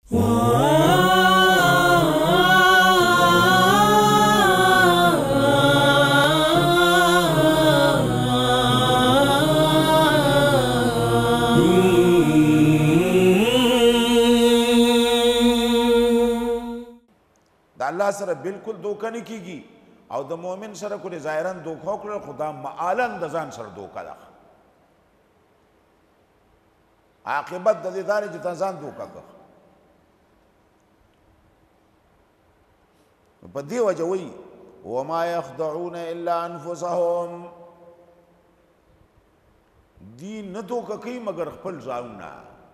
دا الله سره بالکل دوکه نه کیږي او د مؤمن سره کو ظاهرا دوکه وکړه خدا معالن د ځان سره دوکه ده عاقبت د دې دار چې ځان دوکه کړ په دې وجه وی وما يخدعون الا انفسهم دی نه دوکه کوي مگر خپل ځانونه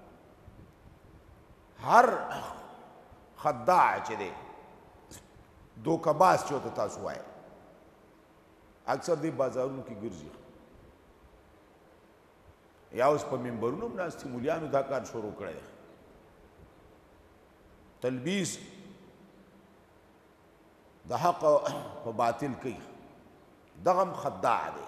هر خداع چې دی دوکه باز چوته تاسو وای اکثر دی بازارونو کې ګرځي یا اوس په منبرونو ناستي مولیانو دا کار شروع کړی تلبیس د حق په باطل کوي دغم خداع دی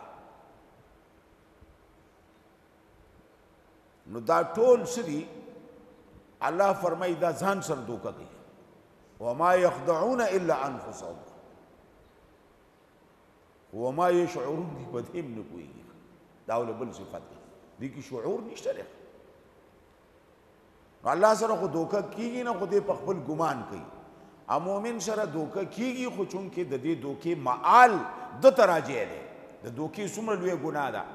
نو دا ټول سړي الله فرمایي دا ځان سره دوکه کوي وما يخدعون الا انفسهم وما يشعرون دي بدهم نکوي دا ول بل صفات دي کی شعور نشته لري الله سره خو دوکه کیږي نه خو دې په خپل ګمان کوي ا مؤمن سره دوکه کیږي خو چون کې د دې دوکې معال د تراجع دی د دوکې څومره لوی ګناه ده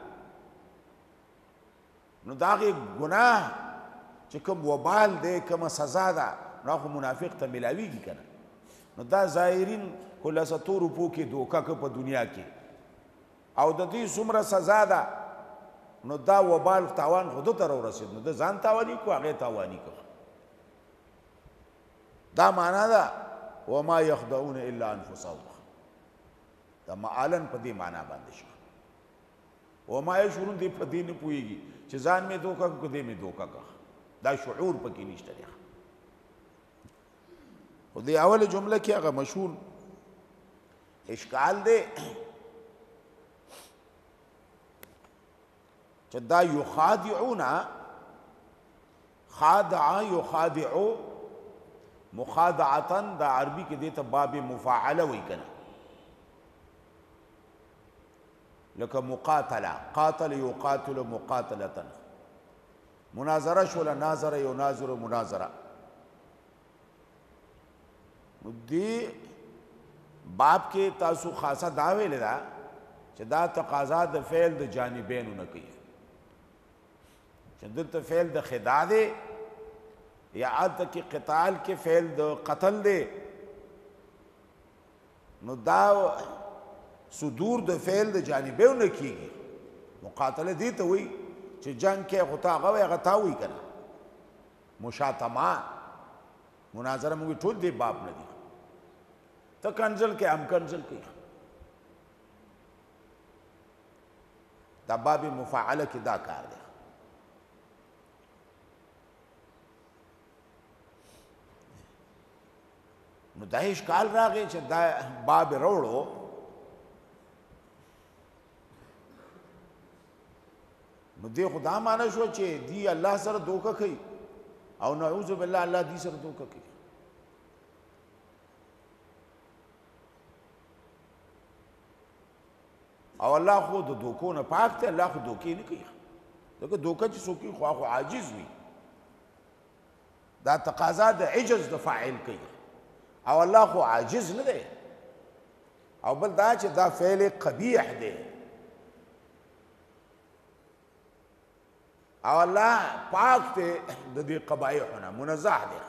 نو داغه ګناه چې کوم وبال دی کوم سزا ده نو خو منافق ته ملاویږي کنه نو دا ظاهرین کله 100 روپو کې دوکه په دنیا کې او د دې څومره سزا ده نو دا وبال تاوان خود ته ورسید نو د ځان تاوانی کو هغه تاوانی کو دا معنا ده وما يخدعون الا انفسهم دا معالن په دې معنا باندې شو وما يشعرون دې په دې نه پويږي چې ځان می دوکه کو دې می دوکه کا دا شعور پکې نشته دی خو دې اول جمله کې هغه مشهور اشکال دی چې دا یخادعون خادع یخادع مخادعه دا عربي کې دې ته باب مفاعله وای کنه لکه مقاتله قاتل يقاتل مقاتله مناظره شول ناظر يناظر مناظره دې باب کې تاسو خاصه دا ویل دا چې دا تقاضا د فعل د جانبینو نه کوي چې دلته فعل د خداع دی یا الته کې قتال کې فعل د قتل دی نو دا صدور د فعل د جانبینو نه کیږي مقاتله دي ته وي چې جنگ کې غتا غوي غتا وي کنه مشاتمه مناظره موږ ټول دی باب نه دي ته کنزل کې هم کنزل کوي دا باب مفاعله کې دا کار دی نو دا اشکال راغی چې دا باب وروړو نو دی خدا معنی شو چې دی الله سره دوکه کوي او نعوذ بالله الله دی سره دوکه کوي او الله خو د دوکو نه پاک ته الله خو دوکې نه کوي دغه دوکه چې څوک خو عاجز وي دا تقاضا د عجز د فاعل کوي او الله خو عاجز نه دی او بل دا چې دا فعل قبیح دی او الله پاک ته د دې قبایحونه منزه دی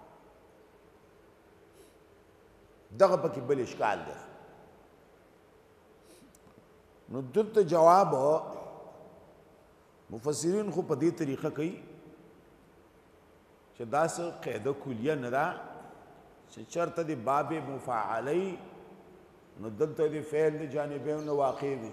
دغه پکې بل اشکال دی نو دلته جواب مفسرین خو په دې طریقه کوي چې دا څه قاعده کلیه نه ده چې چرته د باب مفاعلی نو دلته د فعل د جانبین واقع وي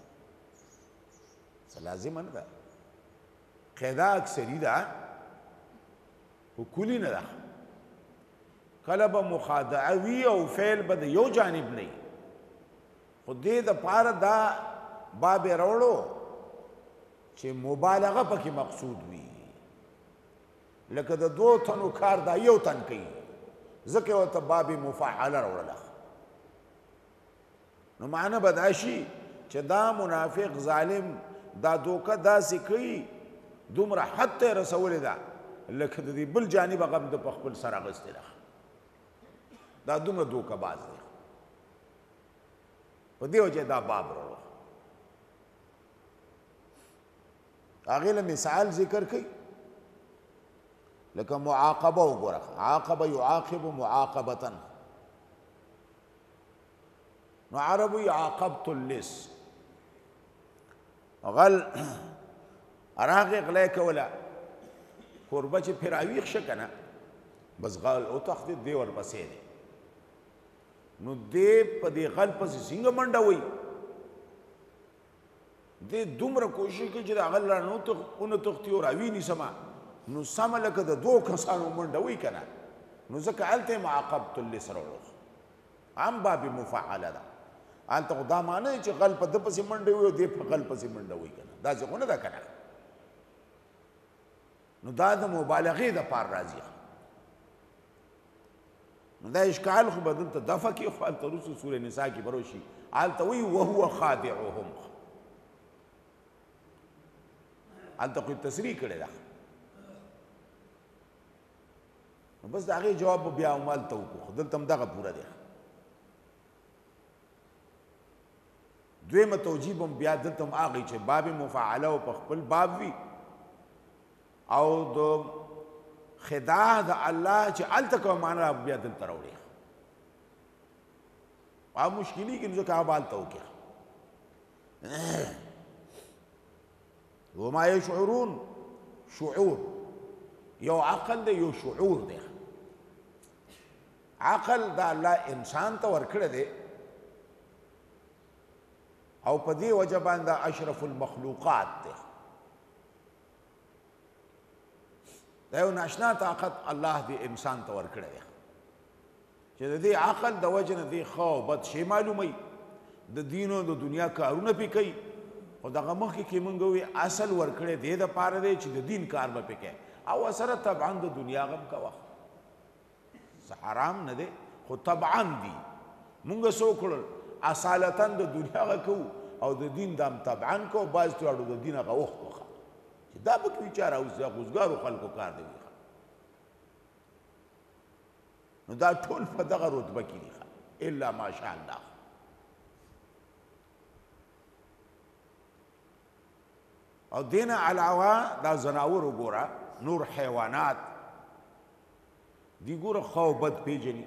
لازم نه ده قاعده اکثری ده او کلی نه ده کله به مخادعه وي او فعل به د یو جانب نه خو دې د پاره دا باب وروړو چې مبالغه پکې مقصود وي لکه د 2 تنو کار دا یو تن کوي ځکه ورته باب مفعله راوړله نو معنی به دا شي چې دا منافق ظالم دا دوکه داسې کوي دومره حد ته یې رسولې ده لکه د دې بل جانب هغه د په خپل سر اخیستې ده دا دومره دوکه باز دی په دې وجه دا باب راوړه هغې له مثال ذکر کوي لکه معاقبه وګوره عاقبه یعاقب معاقبة نو عربو عاقبت اللص غل راغې غلی کوله کوربه چې پرې راویښ شه که نه بس غل وتښتېد دی ورپسې دی نو دی په دې غل پسې څنګه منډه وایي دی دومره کوشش کوي چې د هغه را ونه تښتي او راوینیسمه نو سمه لکه د 2 کسانو منډه وایي که نه نو ځکه هلته یې معاقبت اللص راوړو هم باب مفعله ده هلته خو دا معنی چې غل په ده پسې منډه وایي او دی په غل پسې منډه وایي که نه داسې خو نه ده که نه نو دا د مبالغې دپاره راځي نو دا اشکال خو به دلته دفع کړي خو هلته وروسته سورې نسا کې به راشي هلته وایي وهو خادعهم هلته خو تصریح کړې ده نو بس د هغې جواب به بیا هم هلته وکړو دلته هم دغه پوره دی دویمه توجیب هم بیا دلته هم هغې چې باب مفعله او په خپل باب وي او د خداع د الله چې هلته کومه معنی را بیا دلته راوړي هغه مشکلېږي نو ځکه هغه به هلته وکړي وما یشعرون شعور یو عقل دی یو شعور دی عقل دا الله انسان ته ورکړی دی او په دې وجه باندې اشرف المخلوقات دی دا یو ناشنا طاقت الله دې انسان ته ورکړی دی چې د دې عقل د وجه نه دې ښه او بد شی معلوموي د دین او د دنیا کارونه پې کوي خو دغه مخکې کې مونږ ووایي اصل ورکړی دې دپاره دی چې د دین کار به پې کوي او سره طبعا د دنیا غم کوه حرام نه دی خو طبعا دي مونږ څه وکړل اصالتا د دنیا هغه کوو او د دین دام طبعا کوو بعض تواړو د دین هغه وخت وخه چې دا به کوي چاره اوس د غوزګارو خلکو کار دی نو دا ټول په دغه رتبه کې دي الا ماشاء الله او دین علاوه دا زناور وګوره نور حیوانات دی ګوره ښه او بد پیژني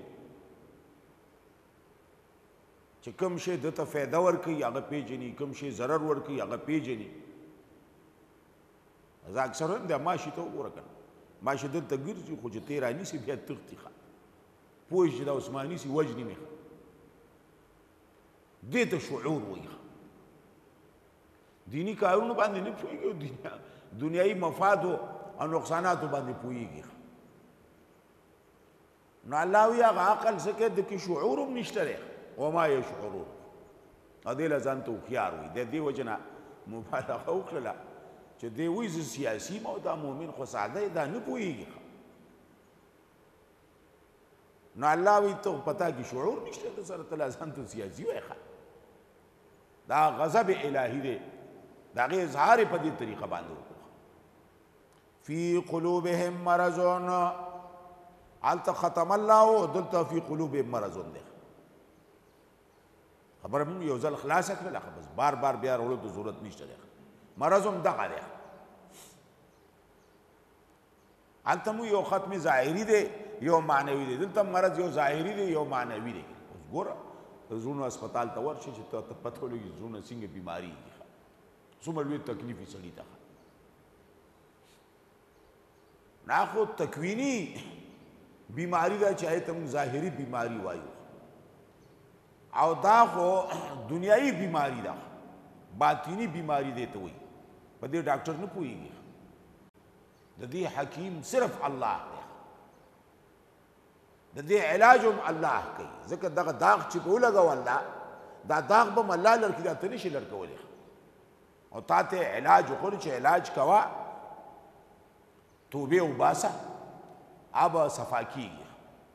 چې کوم شی دته فایده ورکوي هغه پیژني کوم شی ضرر ورکوي هغه پیژني زه اکثرا د ماشي ته وګوره که نه ماشي دلته ګرځي خو چې تی رانیسي بیا تښتي ښه پوه چې دا عثمان نیسي وژني مې ښه دې ته شعور وایي دینی کارونو باندې نه پوهېږي او دنیایي مفادو او نقصاناتو باندې پوهېږي نو الله وایي هغه عقل څه کوي د کې شعور هم نشته دی وما یشعرون او دې له ځان ته هوښیار وي د دې وجه نه مبالغه وکړله چې دی وایي زه سیاسي یم او دا مؤمن خو ساده دا نه پوهېږي نو الله وایي ته پتا کې شعور نشته ته سره ته له ځان ته سیاسي وایې دا غضب الهي دی د هغې اظهار یې په دې طریقه باندې وکړو فی قلوبهم مرض هلته ختم الله دلته فی قلوبهم مرض دی خبره مونږ یو ځل خلاصه کړله بس بار بار بیا راوړو ته ضرورت نشته دی مرض هم دغه دی هلته مو یو ختم ظاهري دی یو معنوي دی دلته مرض یو ظاهري دی یو معنوي دی اوس ګوره د زړونو هسپتال ته ورشي چې ته پته ولګي زړونه څنګه بیماري دي څومره لوی تکلیف یې سړي ته نه خو تکویني بیماری ده چې هغې ته موږ ظاهري بیماري وایو او دا خو دنیایي بیماری ده باطینی بیماری دی ته وایي په دې ډاکټر نه پوهېږي د دې حکیم صرف الله دی د دې علاج هم الله کوي ځکه دغه داغ چې به ولګو الله دا داغ به م الله لرکړي دا ته نشي لرکولی او تا ته علاج وکړو چې علاج کوه توبې وباسه اب صفا کیږي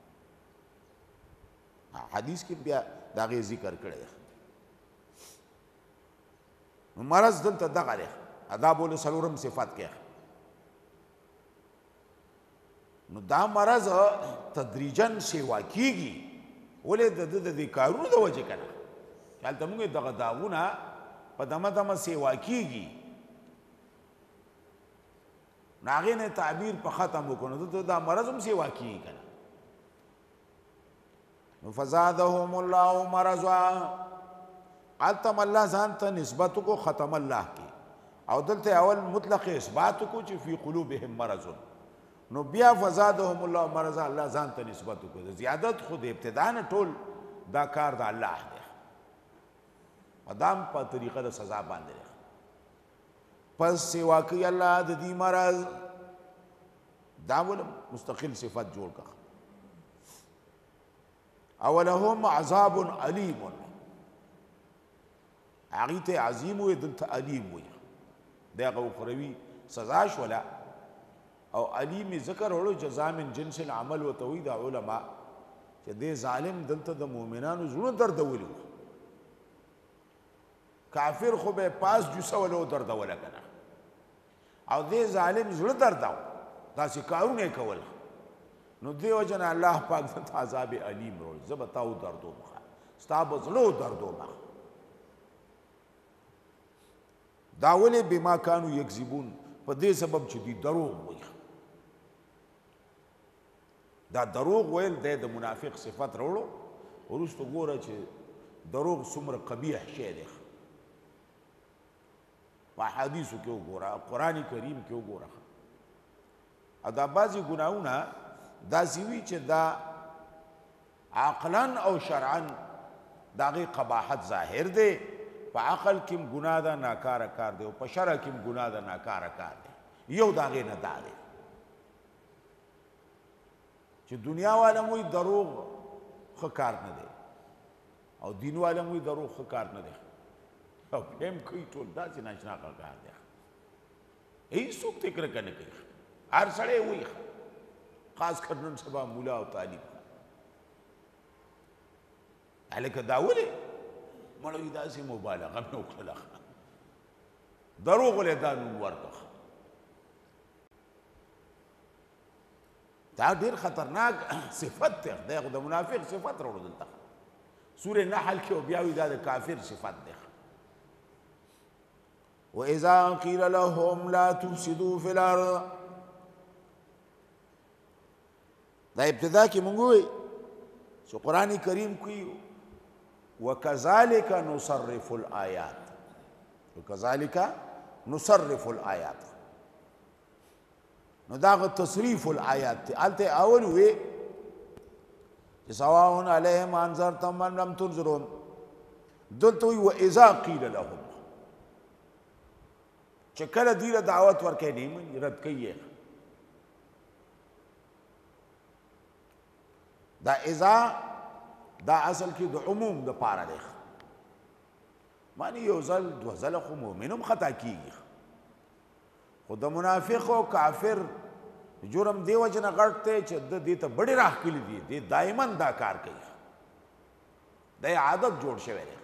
حدیث کې بیا دا غي ذکر کړی مرض دلته دغه دی ادا بوله سلورم صفات کې نو دا مرض تدریجن سیوا کیږي ولې د کارونو د وجه کنه هلته موږ دغه داغونه په دمه دمه سیوا کیږي ناغې نه تعبیر په ختم وکړو دا مرض هم سیوا کیږي کنه نو فزادهم الله مرضا علتم الله ځان ته نسبت کو ختم الله کی او دلته اول مطلق اثبات کو چې فی قلوبهم مرض نو بیا فزادهم الله مرضا الله ځان ته نسبت کو زیادت خود ابتدا نه ټول دا کار د الله دی ادم په طریقه د سزا باندې پس سوا کوي الله د دې مرض دا ول مستقل صفات جوړ کړه اولهم عذاب علیم عقیت عظیم وي دلته علیم وي دغه اخروی سزا شولا او علیم ذکر ورو جزاء من جنس العمل وتوحید علماء چې دې ظالم دلته د مؤمنانو زړه دردولو کافر خو به پاس جوسه ولو دردول کنه او دې ظالم زړه درداو داسې کارونه کول نو دیو جن الله پاک د عذاب علیم رول زبتاو دردو مخه ستاب زړه دردو مخه دا ولې بما كانوا یکذبون په دې سبب چې دی دروغ وایي دا دروغ ویل د منافق صفت وروړو ورستو ګوره چې دروغ څومره قبیح شی دی په حدیثو کې وګوره قرآن کریم کې وګوره دا بعضې ګناهونه داسې وي چې دا عقلا او شرعا د هغې قباحت ظاهر دی په عقل کې هم ګناه ده ناکاره کار دی او په شرع کې هم ګناه ده ناکاره کار دی یو د هغې نه دا دی چې دنیا والا موی دروغ ښه کار نه دی او دین والا موی دروغ ښه کار نه دی او بیا هم کوي ټول داسې ناشنا کار دی هېڅوک فکر نه کوي هر سړی وایي خاص کر نن سبا مولا او طالب هلکه دا ولې مړوي داسې مبالغه مې وکړله دروغ ولې دا نوم ورکړه دا ډېر خطرناک صفت دی دی خو د منافق صفت راوړو دلته سورې نحل کې بیا وي دا د کافر صفت دی وإذا قيل لهم لا تفسدوا في الأرض دا ابتدا کې مونږ وایي چې قرآن کریم کوي وكذلك نصرف الآيات وكذلك نصرف الآيات نو دا تصریف الآیات دی الته اول وی چې سواء علیهم انذرتم من لم تنذرهم دلته وی واذا قیل لهم چې کله دی له دعوت ورکې نه رد کوي دا اذا دا اصل کې د عموم د پاره دی معنی یو ځل دو ځل خو مؤمنم خطا کیږي خو د منافق او کافر جرم دی وجه نه غټ دی چې د دې ته بډې راښکلي دي دی دایما دا کار کوي د عادت جوړ شوی دی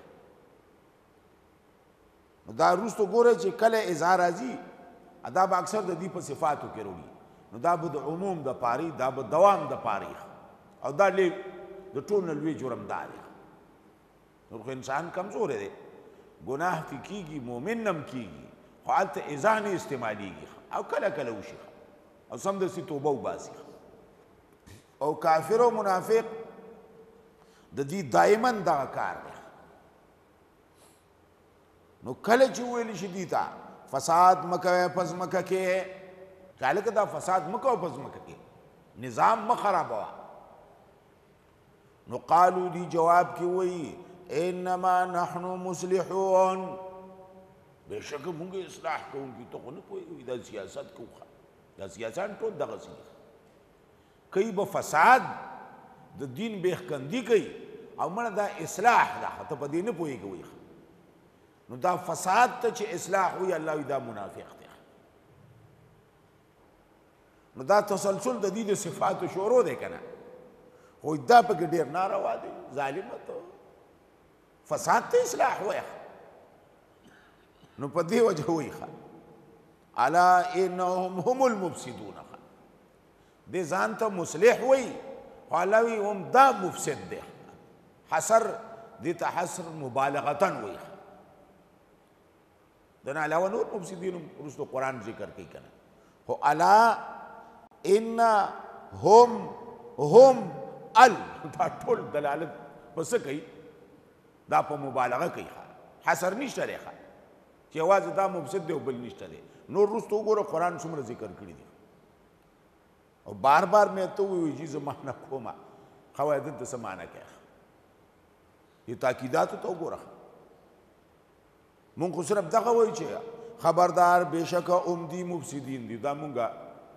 دا وروسته ګوره چې کله اظهار راځي دا به اکثر د دې په صفاتو کې وروړي نو دا به د عموم د پاري دا به دوام د پاري او دا د ټول نه لوی جرم دا دی نو خو انسان کمزور دی ګناه پې کېږي مؤمن نم کېږي خو هلته اذا نه استعمالیږي او کله کله وشي او سمدستي توبه وباسي او کافر او منافق د دې دایما دغه کار دی نو کله چې ویل شي دي ته فساد مکوئ په ځمکه کې چې هلکه دا فساد مه کوه په ځمکه کې نظام مه خرابوه نو قالو دی جواب کې وایي انما نحن مصلحون بېشکه مونږ اصلاح کوونکي ته خو نه پوهېږو دا سیاست کوو دا سیاسان ټول دغسې دي کوي به فساد د دین بېخکندي کوي او مړه دا اصلاح ده ته په دې نه پوهېږي نو دا فساد ته چې اصلاح وي الله وي دا منافق دی نو دا تسلسل د دې د صفاتو شروع دی که نه خو دا پکې ډېر ناروا دی ظالمت فساد ته اصلاح وایه نو په دې وجه وایي الا انهم هم المفسدون دې ځان ته مصلح وایي خو الله وایي هم دا مفسد دی حصر دې ته حصر مبالغتاً وایي دنه علاوه نور مفسدین وروسته قرآن ذکر کوي که نه خو الا ان هم دا ټول دلالت په څه کوي دا په مبالغه کوي حصر نشته دی چې یوازې دا مفسد دی او بل نشته دی نور وروسته وګوره قرآن څومره ذکر کړي دي او بار بار مې ته ووایي چې زه معنا کومه ښه وایه دلته څه معنا کوي دې تاکیداتو ته وګوره مونږ خو صرف دغه وایو چې خبردار بېشکه عمدي مفسدین دي دا مونږه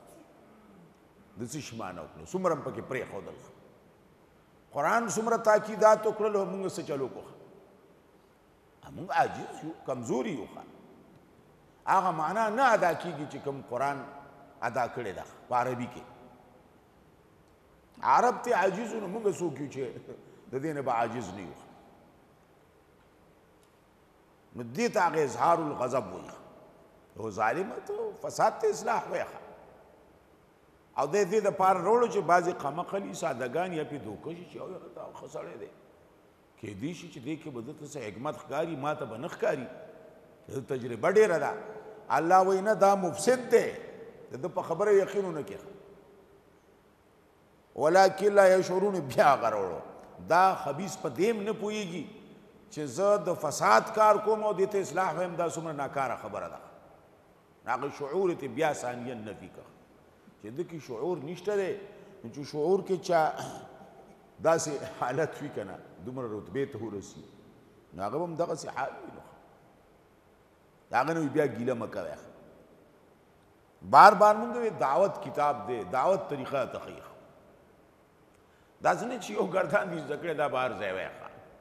د څه شي معنا وکړو څومره هم پکې پرېښودل قرآن څومره تاکیدات وکړل او مونږ څه چلو کړو مونږ عاجز یو کمزوري یو هغه معنا نه ادا کیږي چې کوم قرآن ادا کړی ده په عربي کې عرب ته عاجز نو مونږ څوک یو چې د دې نه به عاجز نه یو نو دې ته هغه اظهار الغضب وایي او ظالمت فساد ته اصلاح وایي او د دې دپاره راوړو چې بعضې قمقلي سادهګان یا پې دوکه شي چې دا ښه سړی دی کېدای شي چې دې کې به دته څه حکمت ښکاري ما ته به نه ښکاري تجربه ډېره ده الله وایي نه دا مفسد دی د ده په خبره یقین ونه کړي ولکن لا یشعرون بیا هغه راوړو دا خبیث په دې نه پوهېږي چې زه د فساد کار کوم او دې ته اصلاح وایم دا څومره ناکاره خبره ده هغه شعور ته بیا ثانیا نفي کړه چې ده کې شعور نشته دی چې شعور کې چا داسې حالت وي که نه دومره رتبې ته ورسي نو هغه به هم دغسې حال وي نو د هغه نه بیا ګیله مه کوئ بار بار مونږ وی دعوت کتاب دی دعوت طریقه ته ښیي داسې نه چې یو ګردان دي زده کړی دا بهر ځای وایي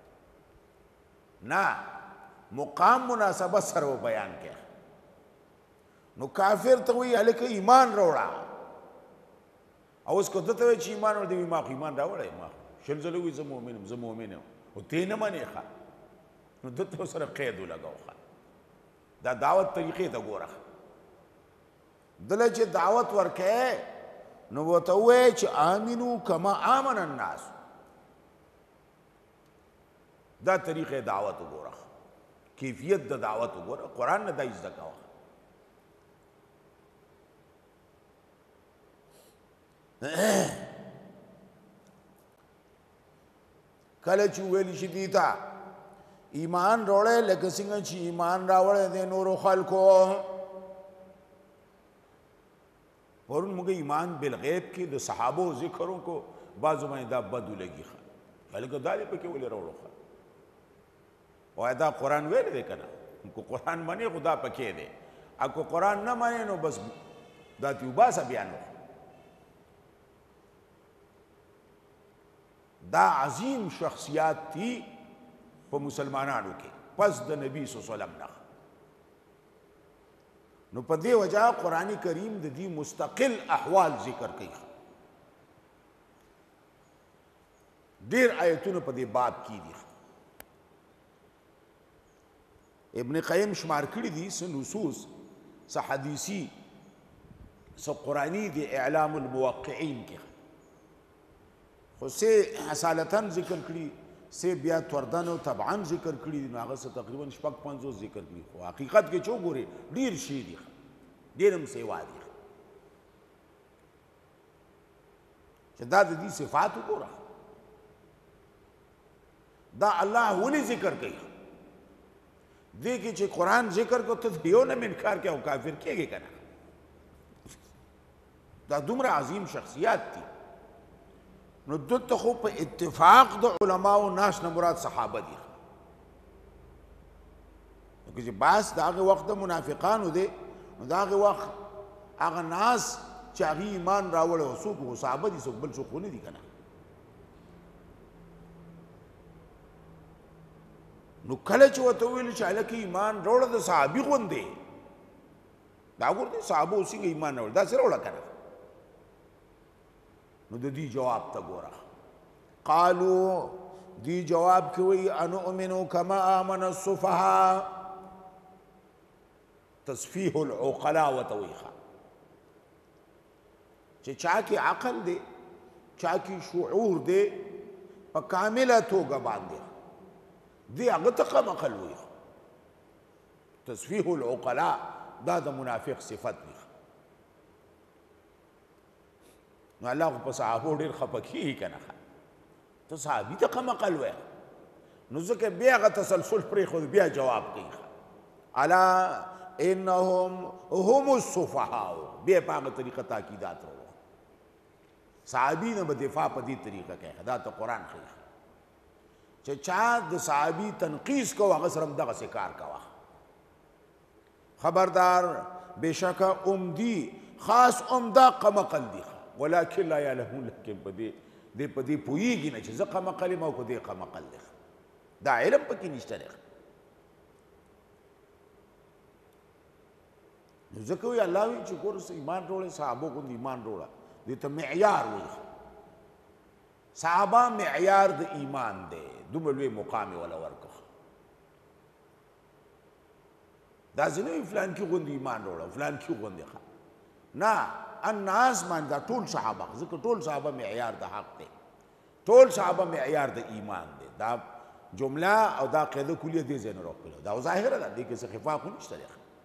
نه مقام مناسبت سره و بیان کړه نو کافر ته وایي هلکه ایمان راوړه او اوس که ده ته وایي چې ایمان راوړه دی وایي ما خو ایمان راوړی ما شل ځله وایي زه مؤمن یم زه مؤمن یم خو ته نه منې ښه نو ده ته سره قید ولګوه دا دعوت طریقې ته ګوره دله چې دعوت ورکې نو ورته ووایې چې آمنو کما آمن الناس دا طریقې دعوت وګوره کیفیت د دعوت وګوره قرآن نه دا زده کوه کله چې وویل شي دې ته ایمان راوړی لکه څنګه چې ایمان راوړی دی نورو خلکو پرون موږ ایمان بالغیب کې د صحابو ذکروں کو بعضو باندې دا بد ولګي هلکه دا دې پکې ولې راوړو وایي دا قرآن ویلی دی که نه که قرآن منې خو دا پکې دی او که قرآن نه منې نو بس دا تې وباسه بیا نو دا عظیم شخصیات تھی په مسلمانانو کې پس د نبی صلی الله علیه وسلم نه نو په دې وجه قرآن کریم د دې مستقل احوال ذکر کوي ډېر آیتونه په دې باب کې دي ابن قیم شمار کړي دي څه نصوص څه حدیثي څه قرآني د اعلام الموقعین کې خو څه اصالتاً ذکر کړي څه بیا توردن او طبعا ذکر کړي دي نو هغه څه تقریبا شپږ پنځوس ذکر کړي خو حقیقت کې چې وګورې ډېر شي دي ډېر هم سیوا دي چې دا د دې صفات وګوره دا الله ولې ذکر کوي دې کې چې قرآن ذکر کو ته یو نه انکار کوي او کافر کېږي که نه دا دومره عظیم شخصیات دي نو دلته خو په اتفاق د علماو ناس نه مراد صحابه دي نو چې بحث د هغې وخت د منافقانو دی نو د هغې وخت هغه ناس چې هغې ایمان راوړی او څوک خو صحابه دي څوک بل څوک خو نه دي که نه نو کله چې ورته وویل چې هلکه ایمان راوړه د صحابي غوندې دا ګورې صحابو څنګه ایمان راوړه داسې راوړه که نه نو د دې جواب ته ګوره قالو دی جواب کې وی انؤمنو کما آمن السفهاء تصفیح العقلاء وتویخا چې چا کې عقل دی چا کې شعور دی په کامله توګه باندې دی هغه ته کم عقل وي تصفیح العقلاء دا د منافق صفت وي نو الله خو په صحابو ډېر خفه کېږي که نه ته صحابي ته کم عقل وی نو ځکه بیا هغه تسلسل پرېښود بیا جواب کوي الا انهم هم السفهاء بیا په هغه طریقه تاکیدات راوړو صحابي نه به دفاع په دې طریقه کوي دا ته قرآن ښیي چې چا د صحابي تنقیص کو هغه سره هم دغسې کار کوه خبردار بېشکه عمدي خاص عمده کم عقل دي ولکن لا یعلمون لیکن په دې پوهېږي نه چې زه کم عقل یم او که دی کم عقل دی دا علم پکې نشته دی نو ځکه وایي الله وایي چې ګوره ایمان راوړی صحابو غوندې ایمان راوړه دې ته معیار وایي صحابه معیار د ایمان دی دومره لوی مقام یې وله ورکړه داسې نه وي فلان کې غوندې ایمان راوړه فلان کې غوندې نه الناس باندې دا ټول صحابه ځکه ټول صحابه معیار د حق دی ټول صحابه معیار د ایمان دی دا جمله او دا قاعده کلیه دې ځای نه راوښکلو دا ظاهره ده دې کې څه خفا خو نشته دی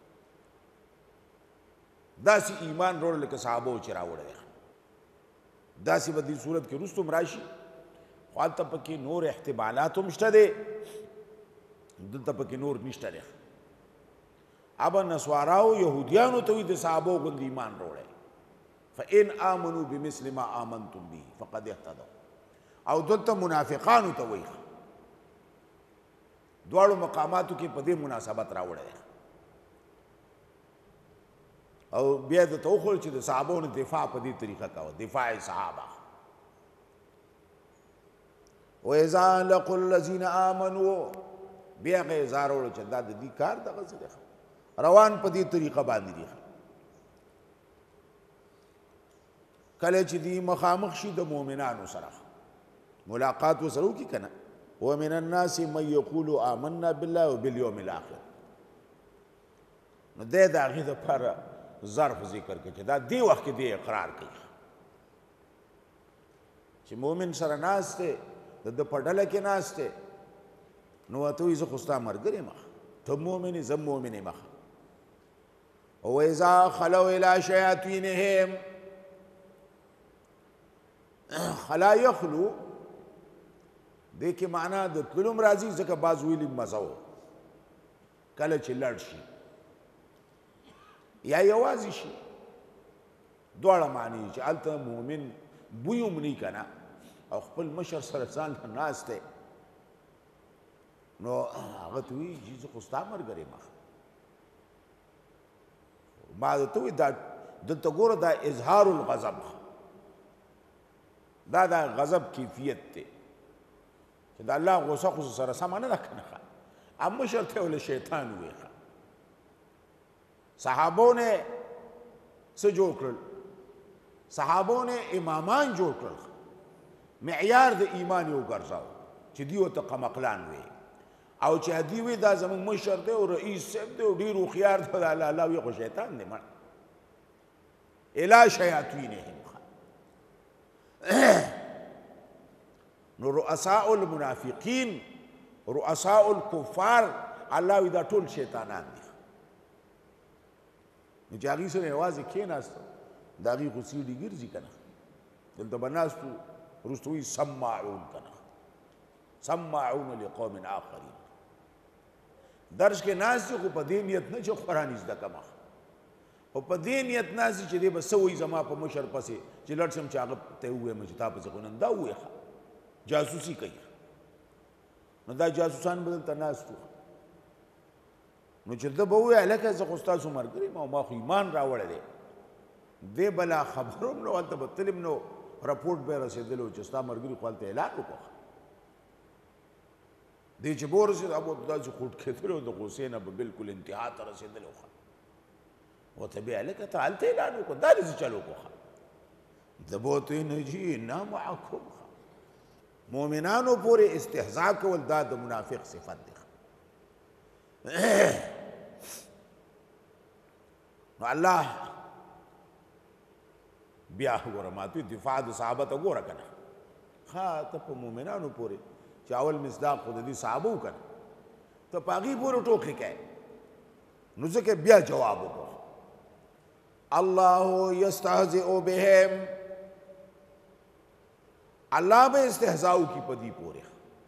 داسې ایمان راوړل لکه صحابو چې راوړی دی داسې به دې صورت کې وروسته هم راشي خو هلته پکې نور احتمالات هم شته دی دلته پکې نور نشته دی ابا نسواراو یهودیانو ته وایي د صحابو غوندې ایمان راوړی فإن آمنوا بمثل ما آمنتم به فقد اهتدوا او دلته منافقانو ته وایي دواړو مقاماتو کې په دې مناسبت راوړی او بیا درته وښول چې د صحابو نه دفاع په دې طریقه کوه دفاع صحابه وإذا لقوا الذين آمنوا بیا هغه اظهار وړو چې دا د دې کار دغسې دی روان په دې طریقه باندې دي کله چې دی مخامخ شي د مؤمنانو سره ملاقات ورسره وکړي که نه ومن الناس من یقول آمنا بالله وبالیوم الاخر نو دی د هغې دپاره ظرف ذکر کړي چې دا دې وخت کې دی اقرار کوي چې مؤمن سره ناست دی د ده په ډله کې ناست دی نو ورته وایي زه خو ستا ملګری یم ته مؤمن یې زه مؤمن یم وإذا خلوا إلى شياطينهم خلا یخلو دې کې معنا د تللو راځي ځکه بعض ویلي مزه و کله چې لړ شي یا یوازې شي دواړه معنی چې هلته مؤمن بوی هم نه که نه او خپل مشر سره ځان ناست دی نو هغه ته وایي چې زه خو ستا ملګری یم ما درته وایي دا دلته ګوره دا اظهار الغضب دا د غضب کیفیت دی چې د الله غوسه خو سره سمه نه ده که نه اب مشر ته ولې شیطان ووایي صحابو نه څه جوړ کړل صحابو نه امامان جوړ کړل معیار د ایمان یې وګرځاو چې دوی ورته قمقلان وایي او چې دوی وایي دا زموږ مشر دی او رئیس صاحب دی او ډېر هوښیار دی د الله وایي خو شیطان دی مړ الی شیاطینهم نو رؤساء المنافقین رؤساء الکفار الله وایي دا ټول شیطانان دي نو چې هغې سره یوازې کېناستو د هغې خو سیډي ګرځي که نه دلته به ناستو وروسته وایي سماعون که نه سماعون لقوم آخرین درس کې ناست خو په دې نیت نه چې قرآن زده کړم خو په دې نیت ناست چې دی به څه وایي زما په مشر پسې چې لړ شم چې هغه ته یې ووایم چې تا پسې خو نن دا ووایه جاسوسي کوي نو دا جاسوسان به دلته ناست وو نو چې ده به ووایي هلکه زه خو ستاسو ملګری یم او ما خو ایمان راوړی دی دی بلا خبرو هم نو هلته به تلم نو رپورټ به یې رسېدلی و چې ستا ملګري خو هلته اعلان وکړه دی چې به ورسېد ابو داسې خوټ کېدلی و د غوسې نه به بلکل انتها ته رسېدلی و ورته بیا هلکه ته هلته اعلان وکړه دا دې څه چل وکړه دبوتې نه جئنا معکم مؤمنانو پورې استهزاء کول دا د منافق صفت دی نو الله بیا وګوره ماته دفاع د صحابه ته وګوره کنه ها ته په مؤمنانو پورې چې اول مصداق خو د دې صحابه وکړه ته په هغې پورې ټوکې کوې نو ځکه بیا جواب وکړه الله یستهزئ بهم الله به استهزاء کی په دې پورې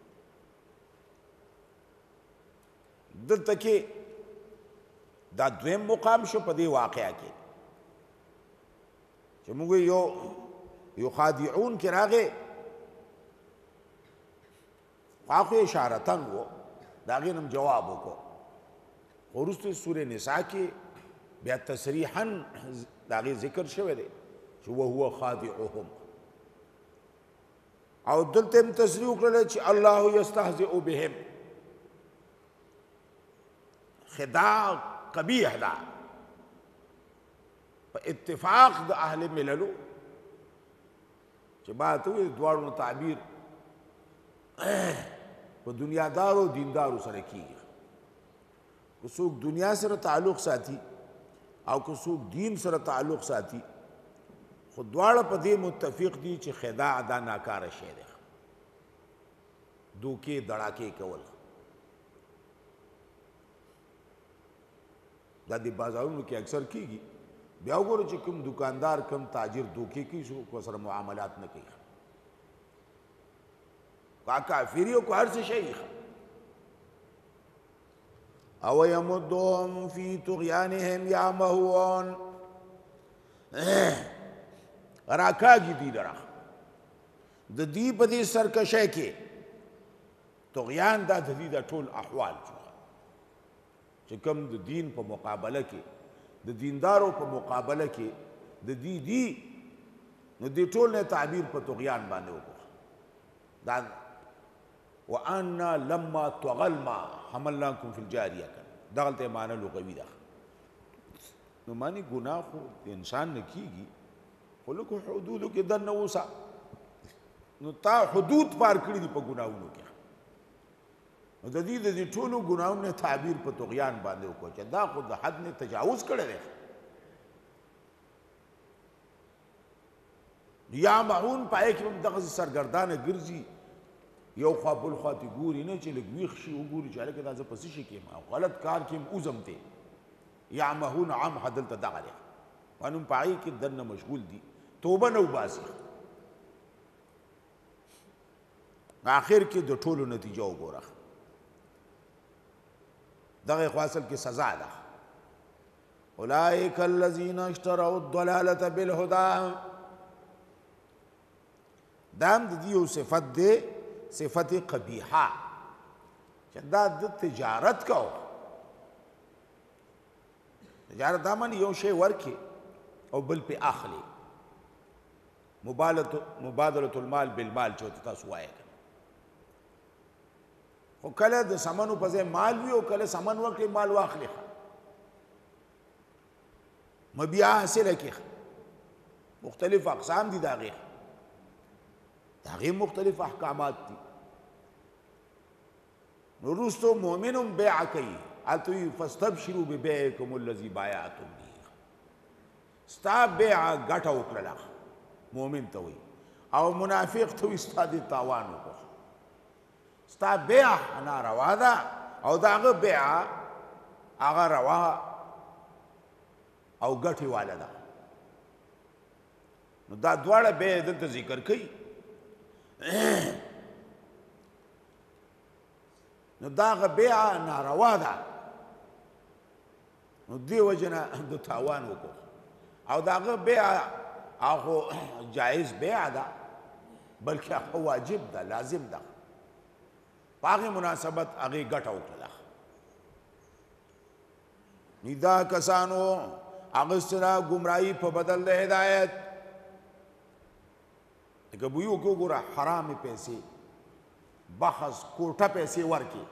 دلته کې دا دویم مقام شو په دې واقعه کې چې موږ یو خادعون کې راغې خو اشارتن و د هغې نه جواب وکړو خو وروسته سورې نساء کې بیا تصریحا د هغې ذکر شوی دی چې وهو خادعهم او دلته هم تصریح وکړله چې الله یستهزئ بهم خداع قبیح ده په اتفاق د اهل مللو چې باید وي دواړو تعبیر په دنیادارو دیندارو سره کیږي که څوک دنیا سره تعلق ساتي او که څوک دین سره تعلق ساتي خو دواړه په دې متفق دي چې خداع دا ناکاره شی دی دوکې دړاکې کول دا د بازارونو کې اکثر کیږي بیا وګوره چې کوم دکاندار کوم تاجر دوکې کوي څوک سره معاملات نه کوي کا کافری او کار څه شي او یمدهم فی طغیانهم یعمهون راکاږي دي لره د دې په دې سرکشۍ کې طغیان دا د دې د ټول احوال چې کوم د دین په مقابله کې د دیندارو په مقابله کې د دې دی نو دې ټول نه تعبیر په طغیان باندې وکړه دا وانا لما طغى الماء حملناكم في الجاريه دغلته معنی لغوي ده نو معنی ګناه خو انسان نه کیږي خو لکه حدودو کې دننه اوسه نو تا حدود پار کړي دي په ګناهونو کې نو د دې ټولو ګناهونو نه تعبیر په طغیان باندې وکړو چې دا خو د حد نه تجاوز کړی دی یا معون پای کې هم دغه سرګردانه ګرځي یو خوا بل خوا ته ګوري نه چې لږ ویښ شي وګوري چې هلکه دا زه په څه شي کې یم او غلط کار کې یم اوزم دی یعمهون عمه دلته دغه دی قانون په هغې کې دننه مشغول دي توبه نه وباسي آخر کې د ټولو نتیجه وګوره دغه خو اصل کې سزا ده اولئک الذین اشتروا الضلالة بالهدى دا هم د دې یو صفت دی صفت قبیحه چې دا د تجارت کو تجارت دا معنی یو شی ورکې او بل پې اخلي مبادلة المال بالمال چې ورته تاسو وایئ خو کله د سمنو په ځای مال وي او کله سمن ورکړي مال واخلي مبیع حاصله کې مختلف اقسام دي د هغې د هغې مختلف احکامات دي نو وروستو مؤمن هم بیع کوي هلته وي فاستبشروا ببیعکم الذي بایعتم به ستا بیعه ګټه وکړله مؤمن ته وي او منافق ته وي ستا دې تاوان وکړه ستا بیعه ناروا ده او د هغه بیعه هغه روا او ګټې واله ده نو دا دواړه بیعې دلته ذکر کوي نو دا هغه بیعه ناروا ده نو دې وجې نه د تاوان وکړو او د هغه بیعه هغه جایز بیعه ده بلکې هغه واجب ده لازم ده په هغې مناسبت هغې ګټه وکړله نو دا کسانو اغستله ګمراهي په بدل د هدایت لکه بویو کې وګوره حرامې پیسې بحث کوټه پیسې ورکې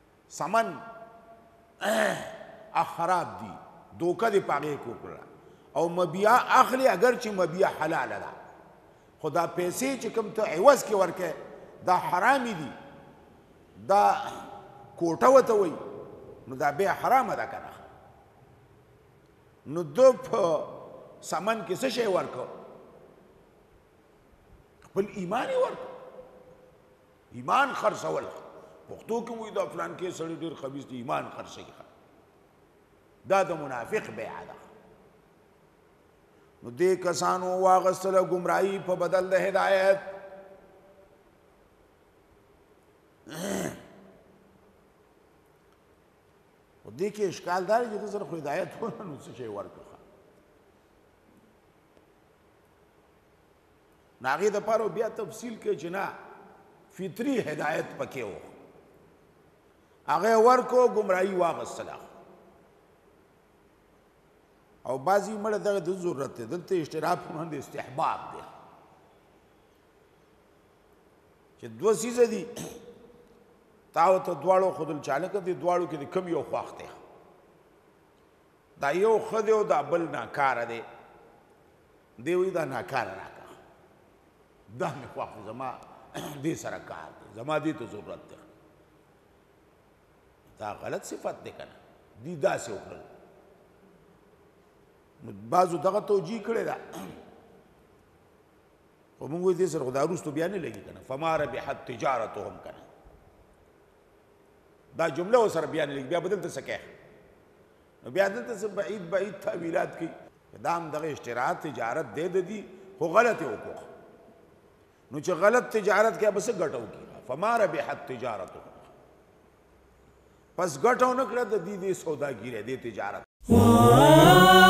سمن خراب دي دوکه دې په هغې کې وکړله او مبيع اخلي اگر چې مبيع حلال ده خدا پیسې چې کوم ته عوض کې ورکې دا حرامي دي دا کوټه وته وي نو دا بیا حرامه ده کنه نو دو په سامان کې څه شی ورکو خپل ایمان یې ورکو ایمان خرڅول پښتو کې وایي دا فلان کې سړی ډېر خبیث دی ایمان خرڅوي دا د منافق بیعه ده نو دې کسانو واغستله ګمراهي په بدل د هدایت خو دې کې اشکال دا دی چې ته سره خو هدایت ونه نو څه شی ورکړه نو هغې دپاره بیا تفصیل کوي چې نه فطري هدایت پکې و هغه ورکو ګمراهي واغستله او بعضی مړه دغه د ضرورت دی دلته اشتراک باندې استحباب دی چې دوه څیزه دي تا ورته دواړو ښودل چاله که دې دواړو کې د کوم یو خوښ دی دا یو ښه دی او دا بل ناکاره دی دی وایي دا ناکاره راکړه دا مې خوښ دی زما دې سره کار دی زما دې ته ضرورت دی دا غلط صفت دی که نه دي داسې وکړل نو بعضو دغه توجیه کړې ده خو موږ وایو دې سره خو دا وروستو بیا نه لګي که نه فما ربحت تجارتهم که نه دا جمله ورسره بیا نه لګي بیا به دلته څه کوې نو بیا دلته څه بعید تعویلات کوي دا هم دغه اشتراط تجارت دی د دي خو غلط یې وکړو نو چې غلط تجارت کې به څه ګټه وکړي فما ربحت تجارتهم پس ګټه ونه کړه د دې سوداګیرۍ دې تجارت